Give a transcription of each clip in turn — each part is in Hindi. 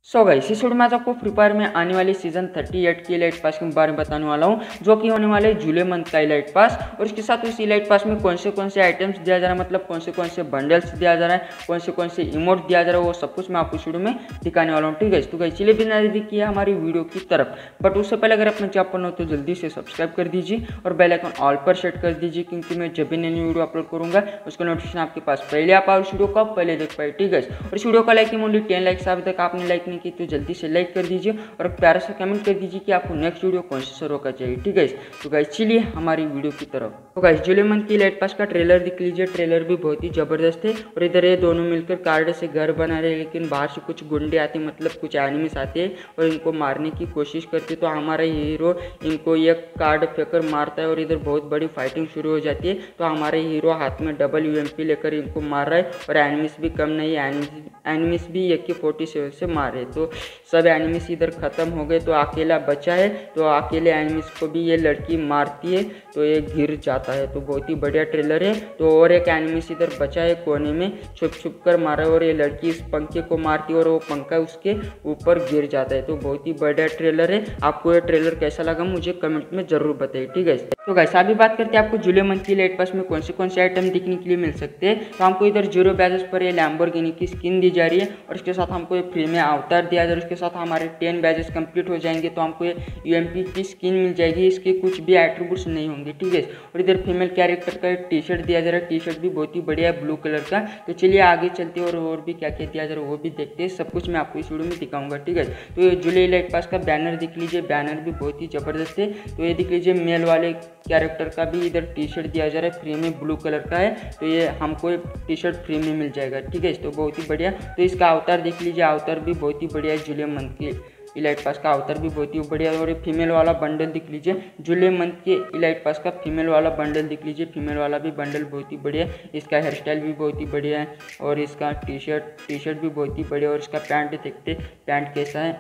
सो गाइस इस वीडियो में आज आपको फ्री फायर में आने वाले सीजन 38 की इलाइट पास के बारे में बताने वाला हूं, जो कि होने वाले जुलाई मंथ का इलाइट पास। और इसके साथ उस इलाइट पास में कौन से आइटम्स दिया जा रहा है, मतलब कौन से बंडल्स दिया जा रहा है, कौन से इमोट दिया जा रहा है, वो सब कुछ मैं आपको इस वीडियो में दिखाने वाला हूँ। ठीक है, तो गाइस चलिए बिना देरी किए हमारी वीडियो की तरफ। बट उससे पहले अगर अपने चैनल पर हो तो जल्दी से सब्सक्राइब कर दीजिए और बेल आइकन ऑल पर सेट कर दीजिए, क्योंकि मैं जब भी नई वीडियो अपलोड करूंगा उसका नोटिफिकेशन आपके पास पहले आप इस वीडियो को आप पहले देख पाए। ठीक है, और इस वीडियो का लाइक ओनली 10 लाइक्स अभी तक आपने लाइक नहीं की तो जल्दी से लाइक कर दीजिए और प्यारा सा कमेंट कर दीजिए कि आपको नेक्स्ट वीडियो कौन से सर्वर का चाहिए। ठीक है, तो गाइस चलिए हमारी वीडियो की तरफ। तो गाइस जुलाई मंथ की इलाइट पास का ट्रेलर देख लीजिए, ट्रेलर भी बहुत ही जबरदस्त है। और इधर ये दोनों मिलकर कार्ड से घर बना रहे हैं, लेकिन बाहर से कुछ गुंडे आते, मतलब कुछ एनिमीज आते हैं और इनको मारने की कोशिश करते। तो हमारा हीरो इनको एक कार्ड फेंकर मारता है और इधर बहुत बड़ी फाइटिंग शुरू हो जाती है। तो हमारे हीरो हाथ में डबल यूएमपी लेकर इनको मार रहा है और एनिमीज भी कम नहीं, एनिमीज भी AK-47 से मार रहे। तो सब एनिमीज इधर खत्म हो गए, तो अकेला बचा है। तो अकेले एनिमीज को भी ये लड़की मारती है तो ये गिर जाता है। तो बहुत ही बढ़िया ट्रेलर है। तो और एक एनिमीज इधर बचा है कोने में, छुप कर मारा है और ये लड़की इस पंखे को मारती है और वो पंखा उसके ऊपर गिर जाता है। तो बहुत ही बढ़िया ट्रेलर है। आपको ये ट्रेलर कैसा लगा मुझे कमेंट में जरूर बताइए। ठीक है, तो गाइस अभी बात करते हैं आपको जुलाई मंथ की इलाइट पास में कौन से आइटम दिखने के लिए मिल सकते हैं। तो हमको इधर 0 बैजेस पर ये लैम्बोर्गिनी की स्किन दी जा रही है और इसके साथ हमको ये फ्री में अवतार दिया जा रहा है। उसके साथ हमारे 10 बैजेस कंप्लीट हो जाएंगे तो हमको ये यूएमपी की स्किन मिल जाएगी। इसके कुछ भी एट्रीब्यूट्स नहीं होंगे। ठीक है, और इधर फीमेल कैरेक्टर का टी शर्ट दिया जा रहा है। टी शर्ट भी बहुत ही बढ़िया है, ब्लू कलर का। तो चलिए आगे चलते हैं और भी क्या क्या दिया जा रहा है वो भी देखते हैं। सब कुछ मैं आपको इस वीडियो में दिखाऊंगा। ठीक है, तो ये जुलाई इलाइट पास का बैनर दिख लीजिए, बैनर भी बहुत ही जबरदस्त है। तो ये दिख लीजिए मेल वाले कैरेक्टर का भी इधर टी शर्ट दिया जा रहा है, फ्री में ब्लू कलर का है। तो ये हमको टी शर्ट फ्री में मिल जाएगा। ठीक है, तो बहुत ही बढ़िया। तो इसका अवतार देख लीजिए, अवतार भी बहुत ही बढ़िया है। जुलाई मंथ की इलाइट पास का अवतार भी बहुत ही बढ़िया है। और ये फीमेल वाला बंडल दिख लीजिए, जुलाई मंथ के इलाइट पास का फीमेल वाला बंडल दिख लीजिए, फीमेल वाला भी बंडल बहुत ही बढ़िया है। इसका हेयर स्टाइल भी बहुत ही बढ़िया है और इसका टी शर्ट भी बहुत ही बढ़िया। और इसका पैंट देखते पैंट कैसा है।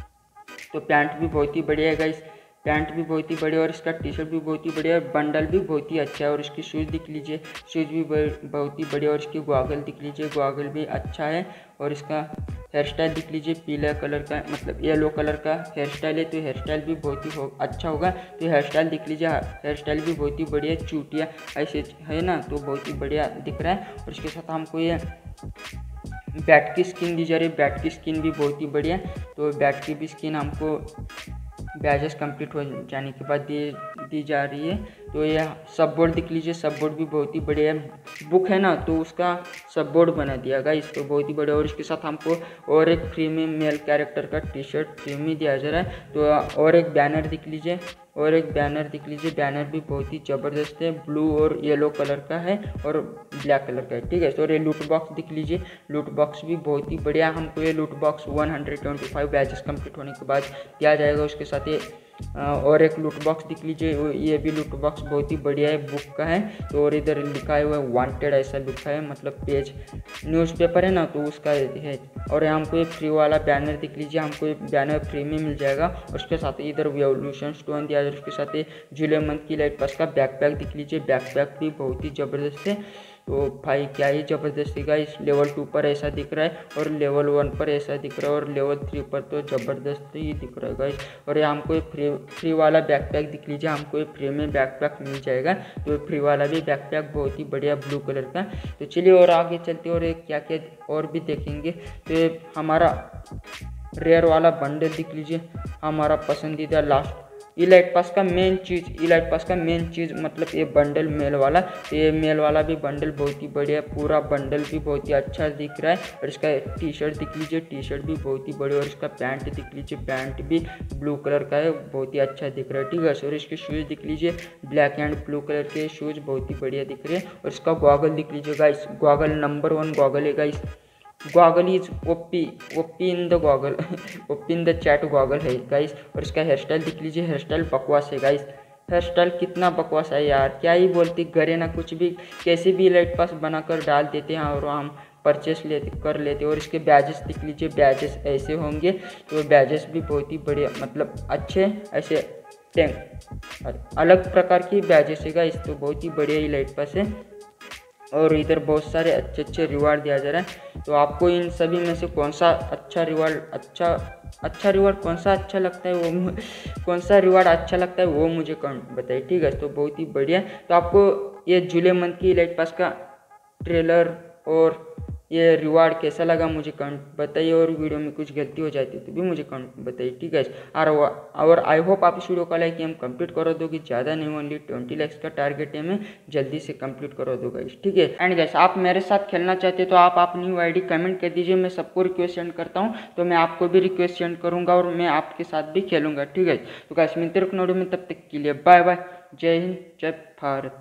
तो पैंट भी बहुत ही बढ़िया है गाइस, पैंट भी बहुत ही बढ़िया और इसका टी शर्ट भी बहुत ही बढ़िया और बंडल भी बहुत ही अच्छा है। और इसकी शूज़ दिख लीजिए, शूज़ भी बहुत ही बढ़िया। और इसकी गॉगल दिख लीजिए, गॉगल भी अच्छा है। और इसका हेयर स्टाइल दिख लीजिए, पीला कलर का, मतलब येलो कलर का हेयर स्टाइल है। तो हेयर स्टाइल भी बहुत ही अच्छा होगा। तो हेयर स्टाइल दिख लीजिए, हेयर स्टाइल भी बहुत ही बढ़िया, चूटिया ऐसे है ना, तो बहुत ही बढ़िया दिख रहा है। और इसके साथ हमको ये बैट की स्किन दी जा रही है, बैट की स्किन भी बहुत ही बढ़िया। तो बैट की भी स्किन हमको बैजेस कंप्लीट हो जाने के बाद दी जा रही है। तो ये सब बोर्ड दिख लीजिए, सब बोर्ड भी बहुत ही बढ़िया है। बुक है ना, तो उसका सब बोर्ड बना दिया गया, इसको बहुत ही बढ़िया। और इसके साथ हमको और एक फ्री में मेल कैरेक्टर का टी शर्ट फ्री में दिया जा रहा है। तो और एक बैनर दिख लीजिए, बैनर भी बहुत ही ज़बरदस्त है, ब्लू और येलो कलर का है और ब्लैक कलर का है। ठीक है, तो ये लूट बॉक्स दिख लीजिए, लूट बॉक्स भी बहुत ही बढ़िया। हमको ये लूट बॉक्स 125 बैचेस कंप्लीट होने के बाद दिया जाएगा। उसके साथ ये और एक लूट बॉक्स दिख लीजिए, ये भी लूट बॉक्स बहुत ही बढ़िया है, बुक का है। तो और इधर लिखा हुआ है वांटेड, ऐसा लिखा है, मतलब पेज न्यूज़पेपर है ना, तो उसका है। और हमको ये फ्री वाला बैनर दिख लीजिए, हमको ये बैनर फ्री में मिल जाएगा। और उसके साथ इधर रेवोल्यूशन स्टोन दिया जाए। उसके साथ जुलाई मंथ की इलाइट पास का बैकपैक दिख लीजिए, बैकपैक भी बहुत ही ज़बरदस्त है। तो भाई क्या ही ज़बरदस्त दिखा, इस लेवल 2 पर ऐसा दिख रहा है और लेवल 1 पर ऐसा दिख रहा है और लेवल 3 पर तो ज़बरदस्त ही दिख रहा है गाइस। और ये हमको ये फ्री वाला बैकपैक दिख लीजिए, हमको ये फ्री में बैकपैक मिल जाएगा। तो फ्री वाला भी बैकपैक बहुत ही बढ़िया ब्लू कलर का। तो चलिए और आगे चलते और क्या क्या और भी देखेंगे। तो ये हमारा रेयर वाला बंडल दिख लीजिए, हमारा पसंदीदा लास्ट इलाइट पास का मेन चीज़, मतलब ये बंडल मेल वाला। ये मेल वाला भी बंडल बहुत ही बढ़िया, पूरा बंडल भी बहुत ही अच्छा दिख रहा है। और इसका टी शर्ट दिख लीजिए, टी शर्ट भी बहुत ही बढ़िया। और इसका पैंट दिख लीजिए, पैंट भी ब्लू कलर का है, बहुत ही अच्छा दिख रहा है। ठीक है, और इसके शूज़ दिख लीजिए, ब्लैक एंड ब्लू कलर के शूज़ बहुत ही बढ़िया दिख रहे हैं। और इसका गॉगल दिख लीजिए गाइस, गॉगल नंबर 1 गॉगल है guys. Goggle is OP in the goggle OP in the chat goggle है गाइस। और इसका हेयर स्टाइल दिख लीजिए, हेयर स्टाइल बकवास है गाइस, हेयर स्टाइल कितना बकवास है यार, क्या ही बोलते, घरे ना कुछ भी कैसे भी इलाइट पास बनाकर डाल देते हैं और हम परचेस कर लेते। और इसके बैजेस दिख लीजिए, बैजेस ऐसे होंगे। तो बैजेस भी बहुत ही बढ़िया, मतलब अच्छे ऐसे अलग प्रकार की बैजेस है गाइस। तो बहुत ही बढ़िया इलाइट पास है। और इधर बहुत सारे अच्छे अच्छे रिवार्ड दिया जा रहा है। तो आपको इन सभी में से कौन सा अच्छा रिवार्ड कौन सा अच्छा लगता है वो कौन सा रिवार्ड अच्छा लगता है वो मुझे कमेंट बताइए, ठीक है। तो बहुत ही बढ़िया। तो आपको ये जुलाई मंथ की इलाइट पास का ट्रेलर और ये रिवार्ड कैसा लगा मुझे कमेंट बताइए, और वीडियो में कुछ गलती हो जाती है तो भी मुझे कमेंट बताइए, ठीक है। और आई होप आप इस वीडियो का लाइक हम कंप्लीट करो दोगे, ज़्यादा नहीं, ओनली 20 लाइक्स का टारगेट है, मैं जल्दी से कंप्लीट करो दो गाइस, ठीक है। एंड गाइस आप मेरे साथ खेलना चाहते तो आप अपनी आईडी कमेंट कर दीजिए, मैं सबको रिक्वेस्ट सेंड करता हूँ, तो मैं आपको भी रिक्वेस्ट सेंड करूँगा और मैं आपके साथ भी खेलूँगा, ठीक है। तो गाइस मिलते रहो नोड में, तब तक के लिए बाय बाय, जय हिंद, जय भारत।